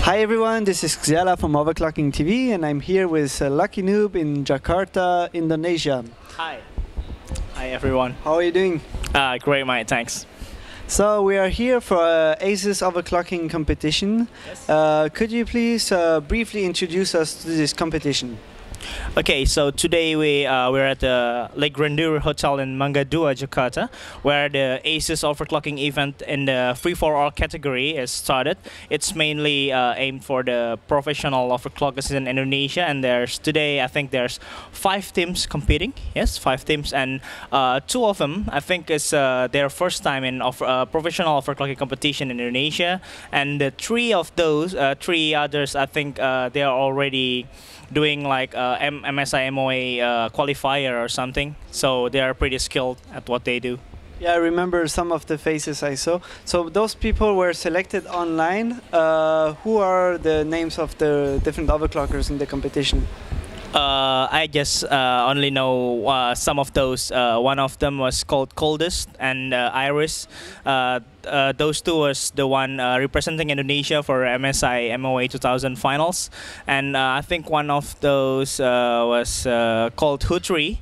Hi everyone, this is Xiala from Overclocking TV, and I'm here with Lucky Noob in Jakarta, Indonesia. Hi. Hi everyone. How are you doing? Great, mate. Thanks. So we are here for ASUS Overclocking competition. Yes. Could you please briefly introduce us to this competition? Okay, so today we're at the Lake Grandeur Hotel in Mangga Dua, Jakarta, where the ASUS Overclocking event in the free-for-all category is started. It's mainly aimed for the professional overclockers in Indonesia, and today I think there's 5 teams competing. Yes, 5 teams, and 2 of them I think is their first time in professional overclocking competition in Indonesia, and the 3 of those 3 others I think they are already doing like MSI MOA qualifier or something, so they are pretty skilled at what they do. Yeah, I remember some of the faces I saw. So those people were selected online. Who are the names of the different overclockers in the competition? I just only know some of those. One of them was called Coldest and Iris. Those 2 was the one representing Indonesia for MSI MOA 2000 finals, and I think one of those was called Hutri.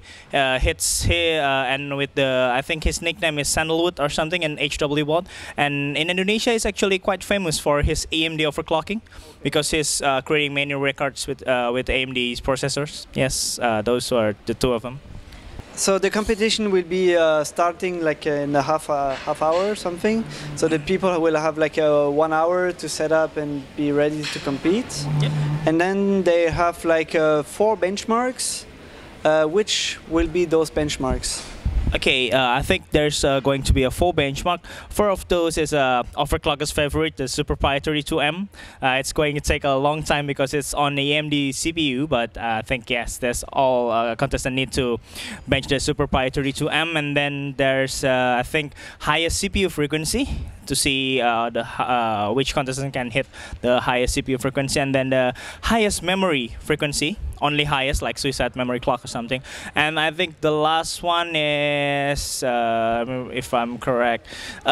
And with I think his nickname is Sandalwood or something in HW Bot. And in Indonesia, he's actually quite famous for his AMD overclocking because he's creating many records with AMD's processors. Yes, those are the 2 of them. So the competition will be starting like in a half hour or something. So the people will have like 1 hour to set up and be ready to compete. Yep. And then they have like 4 benchmarks. Which will be those benchmarks? Okay, I think there's going to be a 4 benchmark. 4 of those is overclocker's favorite, the SuperPi 32M. It's going to take a long time because it's on the AMD CPU, but I think yes, that's all contestants need to bench the SuperPi 32M. And then there's I think highest CPU frequency to see which contestant can hit the highest CPU frequency, and then the highest memory frequency, only highest, like Suicide Memory Clock or something. And I think the last one is, if I'm correct,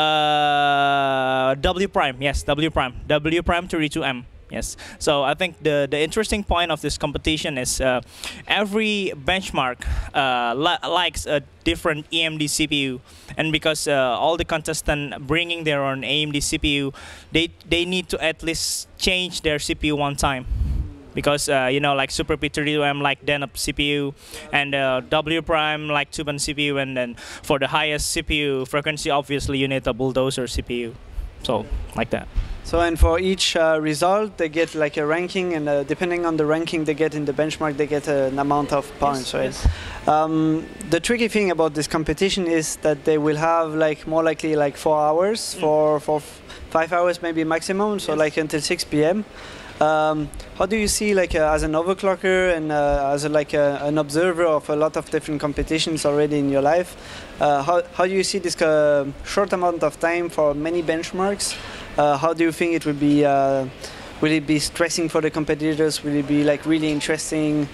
W Prime. Yes, W Prime. W Prime 32M. Yes. So I think the interesting point of this competition is every benchmark likes a different AMD CPU, and because all the contestants bringing their own AMD CPU, they need to at least change their CPU one time. Because you know, like SuperPi 32M like Denup CPU, and W Prime like Tuban CPU, and then for the highest CPU frequency, obviously you need a Bulldozer CPU. So like that. So, and for each result, they get like a ranking, and depending on the ranking they get in the benchmark, they get an amount of points, right? Yes. The tricky thing about this competition is that they will have like more likely like 4 hours, for 5 hours maybe maximum, so yes, like until 6 p.m. How do you see, like as an overclocker and as an observer of a lot of different competitions already in your life, how do you see this short amount of time for many benchmarks? How do you think it would be? Will it be stressing for the competitors? Will it be like really interesting?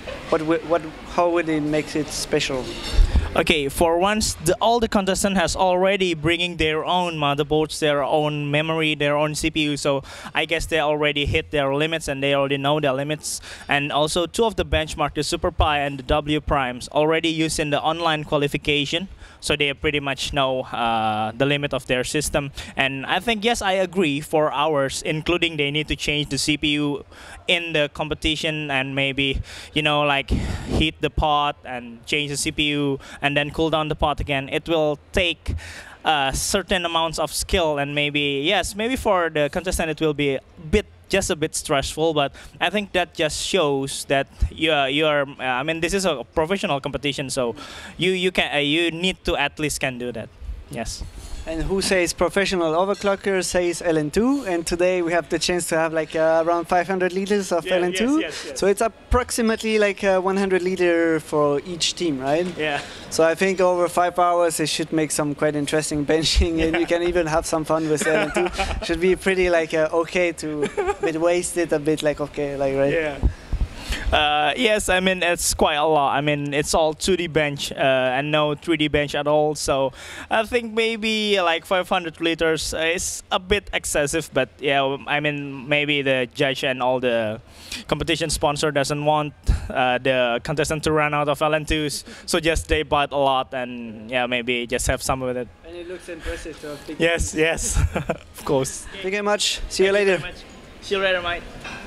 How would it make it special? Okay, for once, all the contestants has already bringing their own motherboards, their own memory, their own CPU. So I guess they already hit their limits and they already know their limits. And also 2 of the benchmark, the SuperPi and the W Primes, already used in the online qualification. So they pretty much know the limit of their system. And I think, yes, I agree, 4 hours, including they need to change the CPU in the competition and maybe, you know, like heat the pot and change the CPU and then cool down the pot again. It will take certain amounts of skill, and maybe, yes, maybe for the contestant it will be just a bit stressful, but I think that just shows that you are. I mean, this is a professional competition, so you need to at least can do that. Yes. And who says professional overclocker says LN2, and today we have the chance to have like around 500 liters of LN2. Yes. So it's approximately like 100 liters for each team, right? Yeah. So I think over 5 hours it should make some quite interesting benching, and you can even have some fun with LN2. Should be pretty like okay to a bit wasted, a bit like okay, like right. Yeah. Yes, I mean it's quite a lot. I mean it's all 2D bench and no 3D bench at all. So I think maybe like 500 liters is a bit excessive. But yeah, I mean maybe the judge and all the competition sponsor doesn't want the contestant to run out of LN2s, so just they bought a lot and yeah maybe just have some with it. And it looks impressive to have big. Yes, yes, of course. Thank you very much. See you later. See you later, mate.